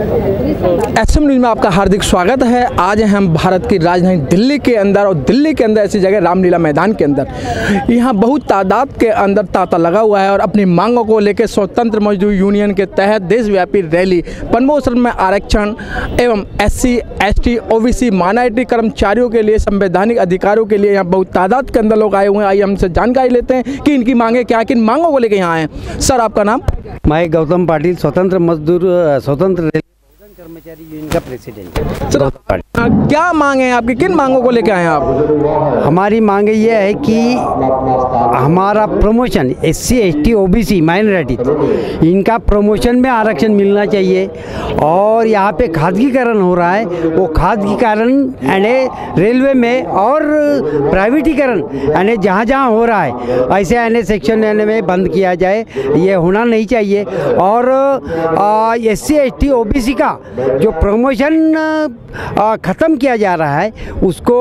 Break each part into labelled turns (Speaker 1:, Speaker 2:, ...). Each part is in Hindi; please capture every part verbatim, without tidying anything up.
Speaker 1: एस एम न्यूज़ में आपका हार्दिक स्वागत है। आज हम भारत की राजधानी दिल्ली के अंदर, और दिल्ली के अंदर ऐसी जगह रामलीला मैदान के अंदर, यहाँ बहुत तादाद के अंदर तांता लगा हुआ है और अपनी मांगों को लेकर स्वतंत्र मजदूर यूनियन के तहत देशव्यापी रैली, प्रमोशन में आरक्षण एवं S C S T O B C minority कर्मचारियों के लिए संवैधानिक अधिकारों के लिए यहाँ बहुत तादाद के अंदर लोग आए हुए हैं। आइए हमसे जानकारी लेते हैं कि इनकी मांगे क्या, किन मांगों को लेकर यहाँ आए। सर, आपका नाम?
Speaker 2: मैं गौतम पाटिल, स्वतंत्र मजदूर स्वतंत्र कर्मचारी यूनियन का प्रेसिडेंट।
Speaker 1: सर, क्या मांगे हैं आपकी, किन मांगों को लेकर आए आप?
Speaker 2: हमारी मांग ये है कि हमारा promotion S C S T O B C minority, इनका प्रमोशन में आरक्षण मिलना चाहिए। और यहाँ पे खादगीकरण हो रहा है, वो खादगीकरण यानी रेलवे में और प्राइवेटीकरण यानी जहाँ जहाँ हो रहा है ऐसे यानी सेक्शन यानी में बंद किया जाए, ये होना नहीं चाहिए। और S C S T O B C का जो प्रमोशन ख़त्म किया जा रहा है उसको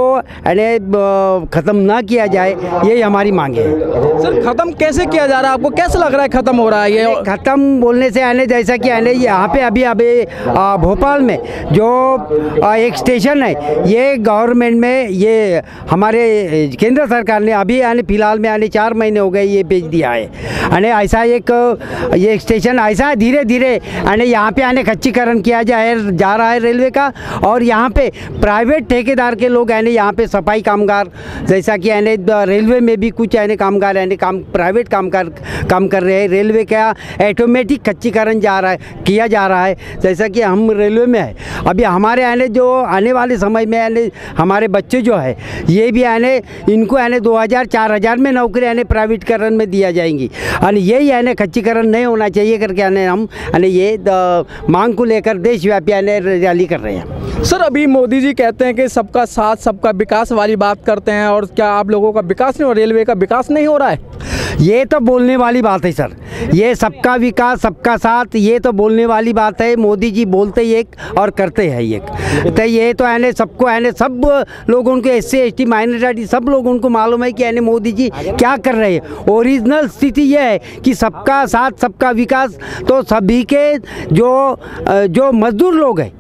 Speaker 2: यानी ख़त्म ना किया जाए, ये हमारी मांग है।
Speaker 1: सर, ख़त्म कैसे किया जा रहा है? आपको कैसे लग रहा है ख़त्म हो रहा है ये?
Speaker 2: ख़त्म बोलने से यानी जैसा कि यानी यहाँ पे अभी अभी भोपाल में जो एक स्टेशन है, ये गवर्नमेंट में ये हमारे केंद्र सरकार ने अभी यानी फ़िलहाल में यानी चार महीने हो गए ये भेज दिया है। यानी ऐसा एक ये स्टेशन ऐसा धीरे धीरे यानी यहाँ पे यानी खच्चीकरण किया जाए जा रहा है रेलवे का। और यहाँ पे प्राइवेट ठेकेदार के लोग यानी यहाँ पे सफाई कामगार, जैसा कि यानी रेलवे में भी कुछ यानी कामगार यानी काम प्राइवेट कामगार काम कर रहे हैं। रेलवे का ऑटोमेटिक खच्चीकरण जा रहा है किया जा रहा है, जैसा कि हम रेलवे में है। अभी हमारे यानी जो आने वाले समय में यानी हमारे बच्चे जो है ये भी यानी इनको यानी दो हज़ार चार हज़ार में नौकरी यानी प्राइवेटकरण में दिया जाएंगी। यानी यही यानी खच्चीकरण नहीं होना चाहिए करके यानी हम यानी ये मांग को लेकर देशव्यापी यानी रैली कर रहे हैं।
Speaker 1: सर, अभी मोदी जी कहते हैं कि सबका साथ सबका विकास वाली बात करते हैं, और क्या आप लोगों का विकास नहीं हो, रेलवे का विकास नहीं हो रहा है?
Speaker 2: ये तो बोलने वाली बात है सर, ये सबका विकास सबका साथ, ये तो बोलने वाली बात है। मोदी जी बोलते ही एक और करते हैं एक, तो ये तो यानी सबको यानी सब लोगों को S C S T minority सब लोगों को मालूम है कि यानी मोदी जी क्या कर रहे हैं। ओरिजिनल स्थिति ये है कि सबका साथ सबका विकास, तो सभी के जो जो मजदूर लोग हैं,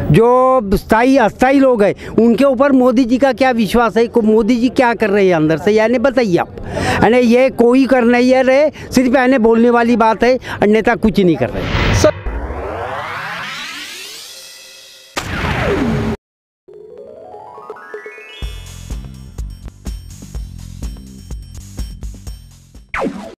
Speaker 2: जो स्थायी अस्थायी लोग हैं, उनके ऊपर मोदी जी का क्या विश्वास है? को मोदी जी क्या कर रहे हैं अंदर से, यानी बताइए आप। यानी ये कोई कर नहीं है रहे, सिर्फ यानी बोलने वाली बात है, अन्यथा कुछ नहीं कर रहे।
Speaker 1: सर,